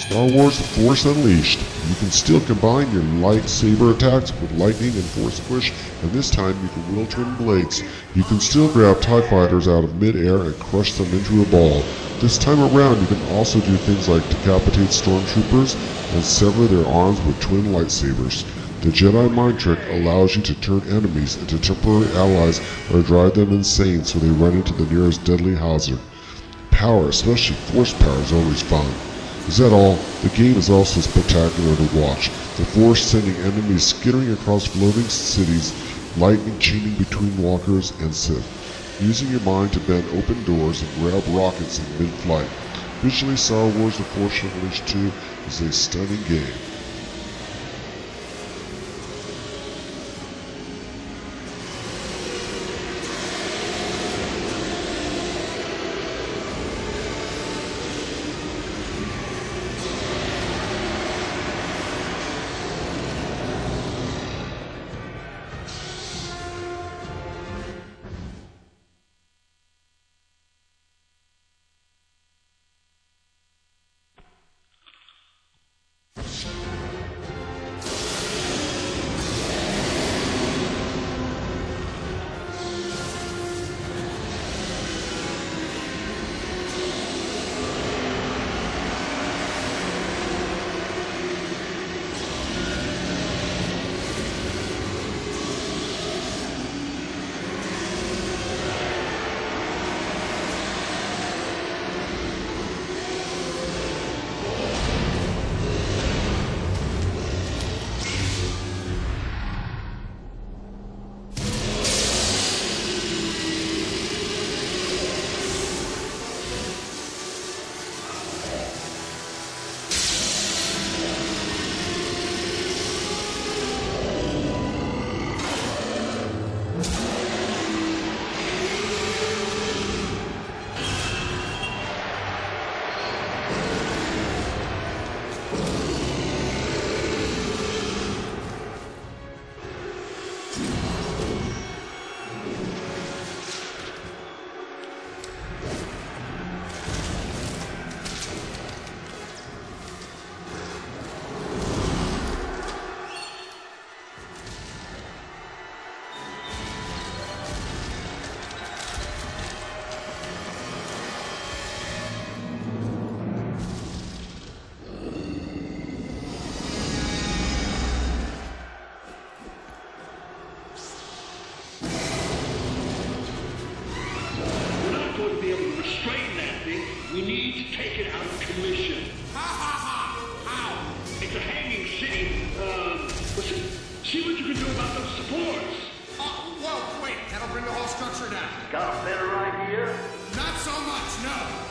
Star Wars The Force Unleashed. You can still combine your lightsaber attacks with lightning and force push, and this time you can wield twin blades. You can still grab TIE fighters out of mid-air and crush them into a ball. This time around you can also do things like decapitate stormtroopers and sever their arms with twin lightsabers. The Jedi mind trick allows you to turn enemies into temporary allies or drive them insane so they run into the nearest deadly hazard. Power, especially force power, is always fun. Is that all? The game is also spectacular to watch. The Force sending enemies skittering across floating cities, lightning chaining between walkers and Sith. Using your mind to bend open doors and grab rockets in mid-flight. Visually, Star Wars The Force Unleashed 2 is a stunning game. We need to take it out of commission. Ha ha ha! How? It's a hanging city. Listen, see what you can do about those supports. Whoa, wait, that'll bring the whole structure down. Got a better idea? Not so much, no.